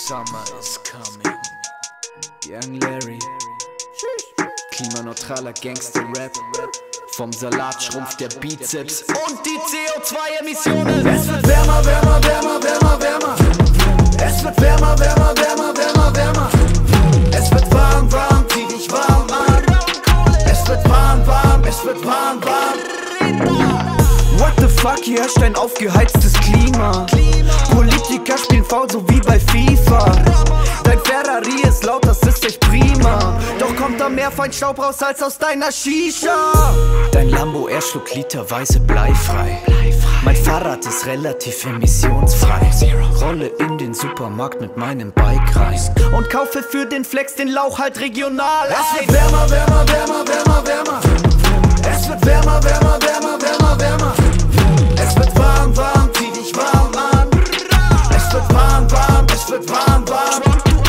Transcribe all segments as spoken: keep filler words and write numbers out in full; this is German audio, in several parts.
Summer is coming. Young Larry. Klimaneutraler Gangster-Rap. Vom Salat schrumpft der Bizeps und die C O zwei Emissionen. Es wird wärmer, wärmer, wärmer, wärmer, wärmer. Es wird wärmer, wärmer, wärmer, wärmer, wärmer. Es wird warm, warm, zieh dich warm an. Es wird warm, warm, es wird warm, warm. What the fuck, hier herrscht ein aufgeheiztes Klima. Politiker spielen faul, so wie bei FIFA. Dein Ferrari ist laut, das ist echt prima. Doch kommt da mehr Feinstaub raus als aus deiner Shisha. Dein Lambo, er schluckt literweise bleifrei. Mein Fahrrad ist relativ emissionsfrei. Rolle in den Supermarkt mit meinem Bike rein und kaufe für den Flex den Lauch halt regional. Es wird wärmer, wärmer, wärmer, wärmer, wärmer. Es wird wärmer, wärmer, wärmer, wärmer, wärmer. Es wird warm, warm, zieh dich warm an. Es wird warm, warm, es wird warm, warm.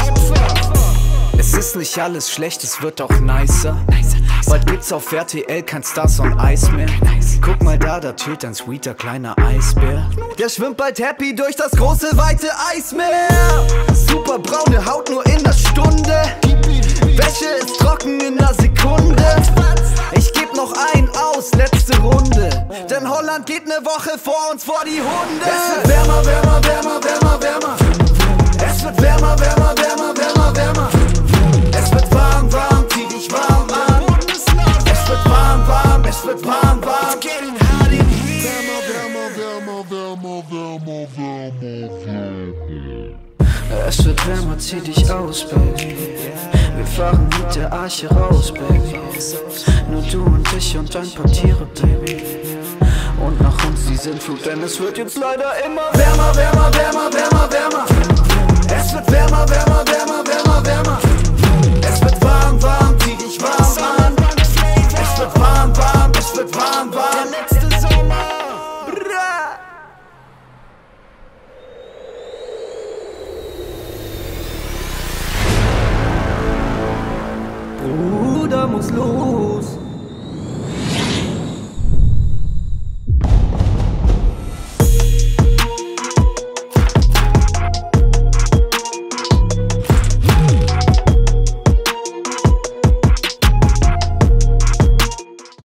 Es ist nicht alles schlecht, es wird auch nicer. Bald gibt's auf R T L kein Stars on Eis mehr. Guck mal da, da chillt ein sweeter kleiner Eisbär. Der schwimmt bald happy durch das große weite Eismeer. Super braune Haut nur in der Stunde. Wäsche ist trocken in der Sekunde. Ich geb noch ein aus, letzte Runde. Denn Holland geht ne Woche vor uns vor die Hunde. Es wird wärmer, wärmer, wärmer, wärmer, wärmer. Es wird wärmer, wärmer, wärmer, wärmer, wärmer. Es wird warm, warm, zieh dich warm an. Es wird warm, warm, es wird warm, warm. Es wird wärmer, zieh dich aus, Baby. Wir fahren mit der Arche raus, Baby. Nur du und ich und ein paar Tiere, Baby. Und nach uns die Sintflut, denn es wird jetzt leider immer wärmer, wärmer, wärmer, wärmer, wärmer. Es wird wärmer, wärmer, wärmer, wärmer, wärmer. Es wird warm, warm, zieh dich warm an. Es wird warm, warm, es wird warm, warm. Der letzte Sommer. Bra. Bruder muss los.